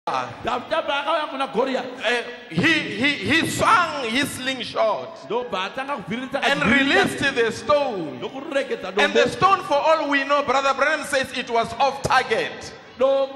he swung his slingshot and released the stone. And the stone, for all we know, Brother Branham says it was off target. But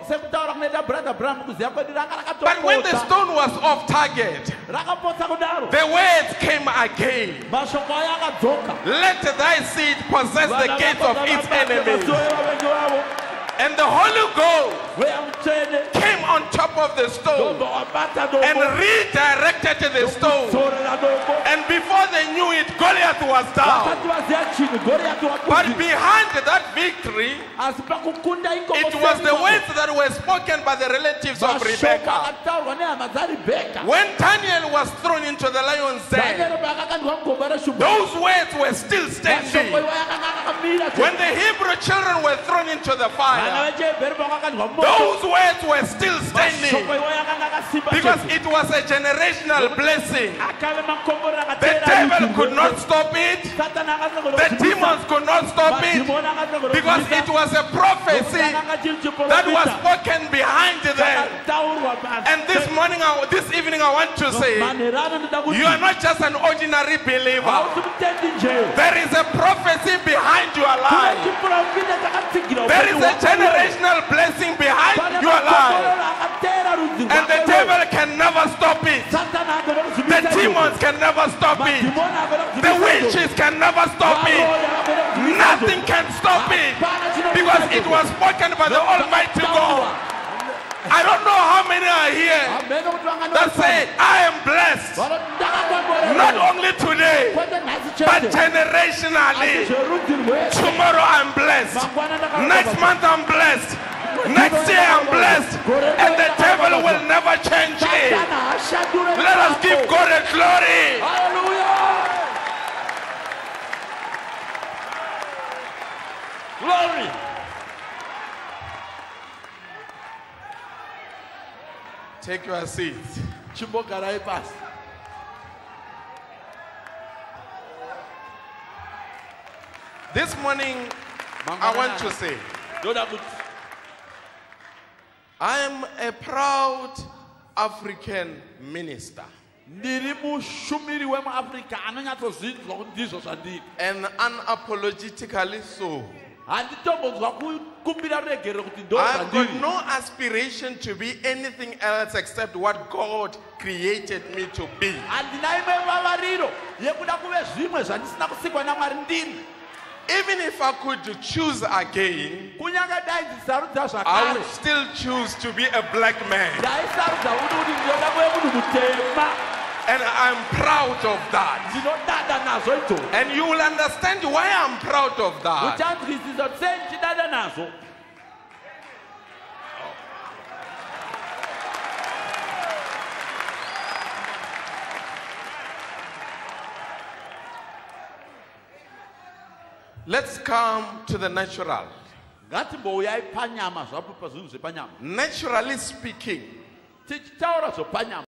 when the stone was off target, the words came again. Let thy seed possess the gates of its enemies. And the Holy Ghost came on top of the stone and redirected the stone. And before they knew it, Goliath was down. But behind that victory, it was the words that were spoken by the relatives of Rebekah. When Daniel was thrown into the lion's den, those words were still standing. When the Hebrew children were thrown into the fire, those words were still standing, because it was a generational blessing. The devil could not stop it. The demons could not stop it, because it was a prophecy that was spoken behind them. And this evening I want to say, you are not just an ordinary believer. There is a prophecy behind your life. There is a generational blessing behind your life. And the devil can never stop it. The demons can never stop it. The witches can never stop it. Nothing can stop it, because it was spoken by the Almighty God. I don't know how many are here that say, I am blessed. Not only today, but generationally. Tomorrow I'm blessed. Next month I'm blessed. Next year I'm blessed. And the devil will never change it. Let us give God a glory. Hallelujah. Glory. Take your seats. This morning, I want to say, I am a proud African minister. And unapologetically so. I've got no aspiration to be anything else except what God created me to be. Even if I could choose again, I would still choose to be a black man. And I'm proud of that. And you will understand why I'm proud of that. Let's come to the natural. Naturally speaking,